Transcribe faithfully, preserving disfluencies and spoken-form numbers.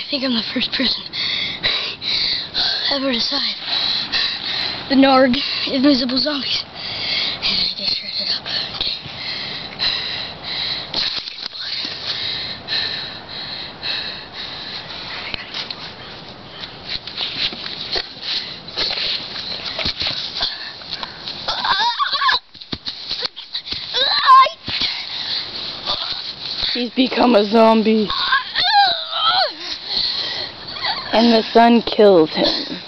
think I'm the first person ever to decide the Narg invisible zombies. And I just shredded it up. Okay. He's become a zombie. And the sun kills him.